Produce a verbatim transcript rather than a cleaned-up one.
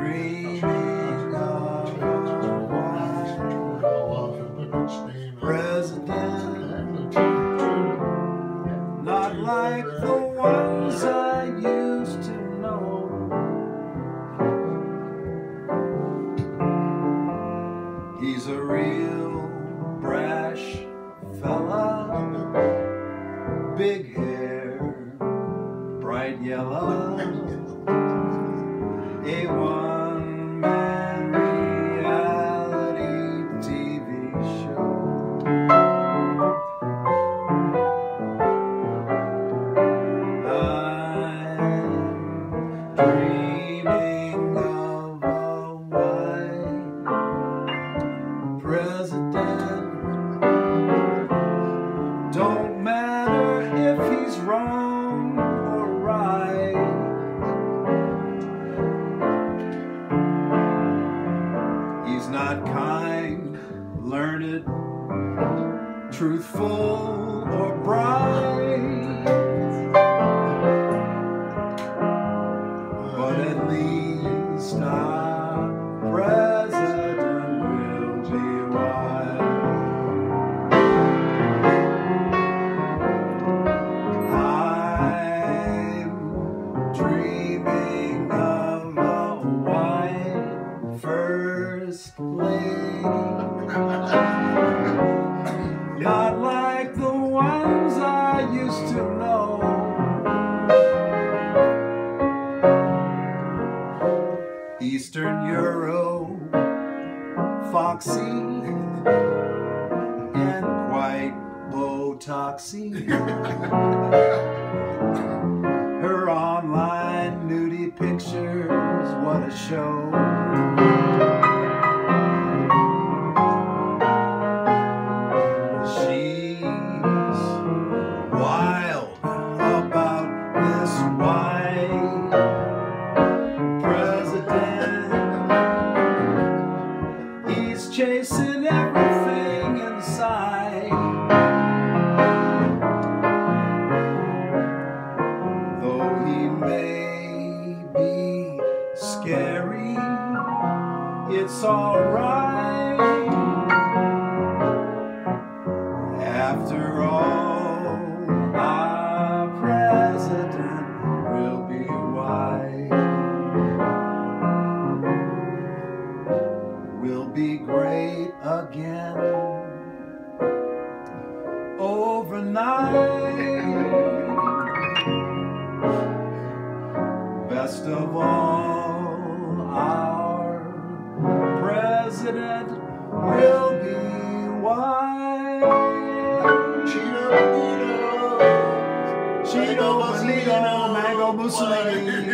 dreaming of a white president, not like the ones I used to know. He's a real brash fella, big hair, bright yellow, a one-man reality T V show. I'm dreaming of a white president. Don't matter if he's wrong or right. He's not kind, learned, truthful, or bright, but at least our president will be wise. I'm dreaming of a white first lady, not like the ones I used to know. Eastern Euro, foxy, and quite Botoxy. Her online nudie pictures, what a show. She's wild about this white president. He's chasing everything in sight. Though he may be scary, it's alright. After all, our president will be white. We'll be great again overnight. Best of all, our president will be white. Cheeto, Cheeto, Cheeto, Mango, Mussolini.